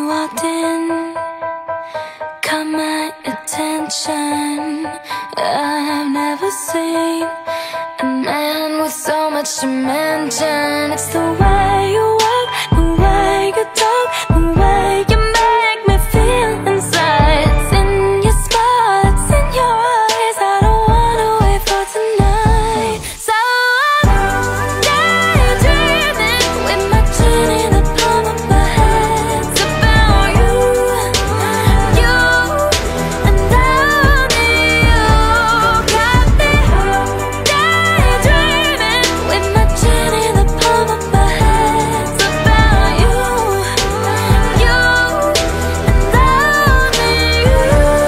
walked in, caught my attention. I've never seen a man with so much dimension. It's the way you walk, the way you talk, the way you make me feel inside. It's in your smile, it's in your eyes. I don't wanna wait for tonight. So I'm daydreaming with my chin in the palm of my hand. It's about you, you, and only you. Got me daydreaming with my chin in the palm of my hand. It's about you, you, and only you.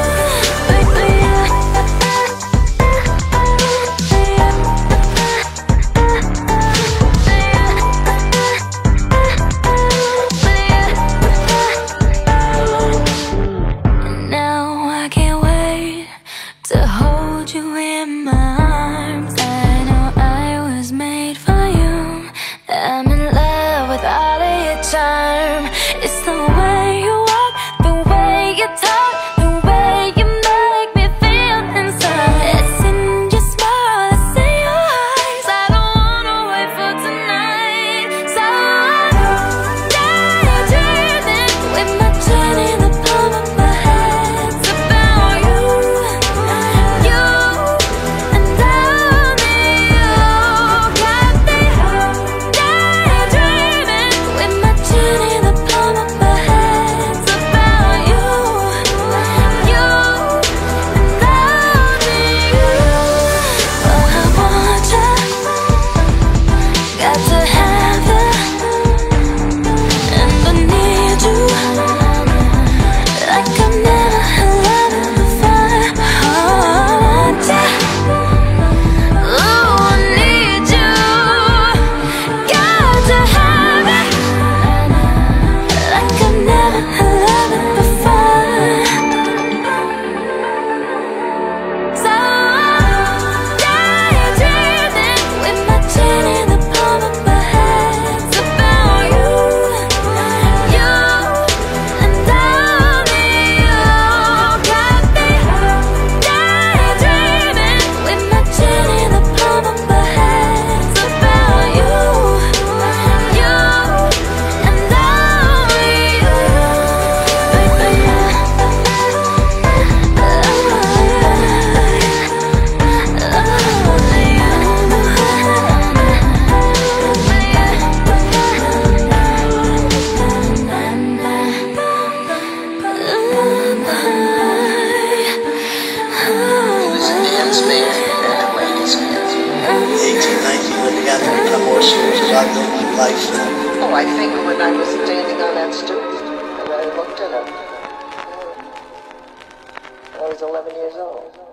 Now I can't wait to hold you in my arms. I know I was made for you. I'm in love with all of your charm. It's the way you walk, the way you talk, the way you make me feel inside. It's in your smile, it's in your eyes. I don't wanna wait for tonight. So I'm daydreaming with my chin in the palm of my hand. It's about you, you, and only you. Got me daydreaming with my chin in the palm of my hand. It's about you, you, and only you. Oh, I want you, got to have you, and I need you like I've never had love before. Oh, I want you, ooh, I need you, got to have it like I've never had love before. So I'm daydreaming with my chin in the palm of my hand. It's about you, you, and only you. Got me daydreaming with my chin in the palm of my hand. It's about you, you, and only you. This is Dan Spade and Ladies Man. 1819 living out there become more serious about their life. Oh, I think when I was standing on that stoop, and I looked at him, I was 11 years old.